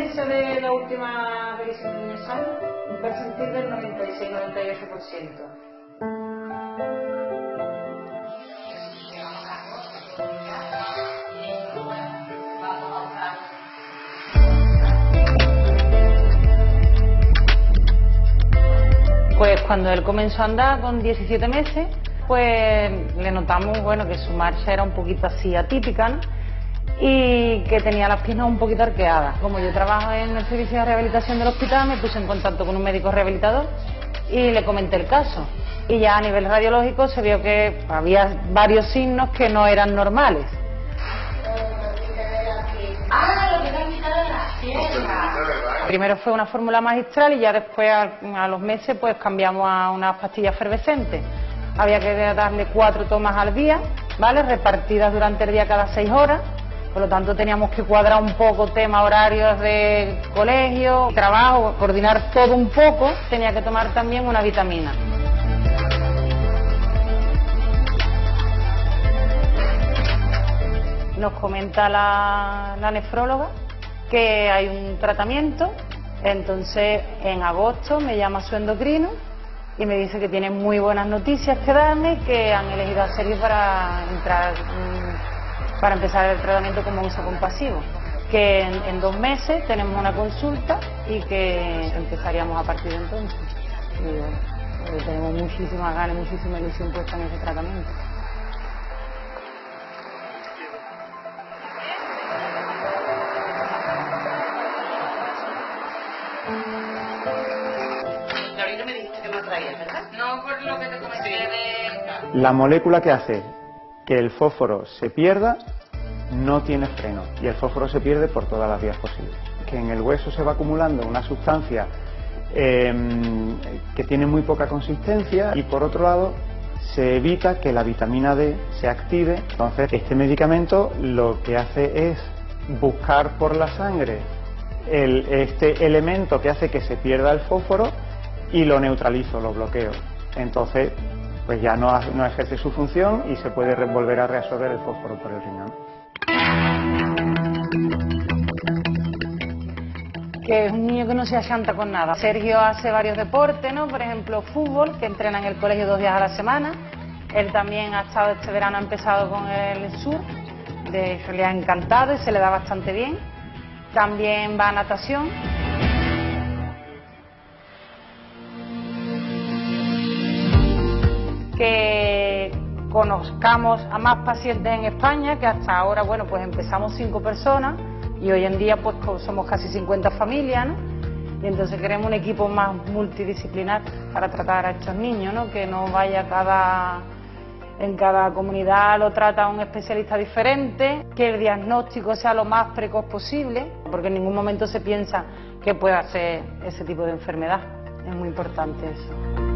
eficiencia de la última revisión de un examen, un percentil del 96-98%. Pues cuando él comenzó a andar con 17 meses, pues le notamos, bueno, que su marcha era un poquito así atípica, ¿no? Y que tenía las piernas un poquito arqueadas. Como yo trabajo en el servicio de rehabilitación del hospital, me puse en contacto con un médico rehabilitador y le comenté el caso. Y ya a nivel radiológico se vio que había varios signos que no eran normales. Primero fue una fórmula magistral y ya después a los meses pues cambiamos a unas pastillas efervescentes. Había que darle 4 tomas al día, ¿vale? Repartidas durante el día cada 6 horas. Por lo tanto teníamos que cuadrar un poco tema horarios de colegio, trabajo, coordinar todo un poco. Tenía que tomar también una vitamina. Nos comenta la nefróloga que hay un tratamiento, entonces en agosto me llama su endocrino y me dice que tiene muy buenas noticias que darme, que han elegido a Sergio para empezar el tratamiento como uso compasivo, que en 2 meses tenemos una consulta y que empezaríamos a partir de entonces. Y bueno, tenemos muchísimas ganas, muchísima ilusión puesta en ese tratamiento. No por lo que te comenté de... La molécula que hace que el fósforo se pierda no tiene freno y el fósforo se pierde por todas las vías posibles. Que en el hueso se va acumulando una sustancia que tiene muy poca consistencia y por otro lado se evita que la vitamina D se active. Entonces este medicamento lo que hace es buscar por la sangre este elemento que hace que se pierda el fósforo y lo neutralizo, lo bloqueo. Entonces, pues ya no ejerce su función y se puede volver a reabsorber el fósforo por el riñón. Que es un niño que no se achanta con nada. Sergio hace varios deportes, ¿no? Por ejemplo, fútbol, que entrena en el colegio 2 días a la semana. Él también ha estado este verano, ha empezado con el surf. De hecho, le ha encantado y se le da bastante bien. También va a natación. Que conozcamos a más pacientes en España, que hasta ahora, bueno, pues empezamos 5 personas y hoy en día pues somos casi 50 familias, ¿no? Y entonces queremos un equipo más multidisciplinar para tratar a estos niños, ¿no? Que no vaya en cada comunidad lo trata un especialista diferente, que el diagnóstico sea lo más precoz posible, porque en ningún momento se piensa que pueda ser ese tipo de enfermedad. Es muy importante eso.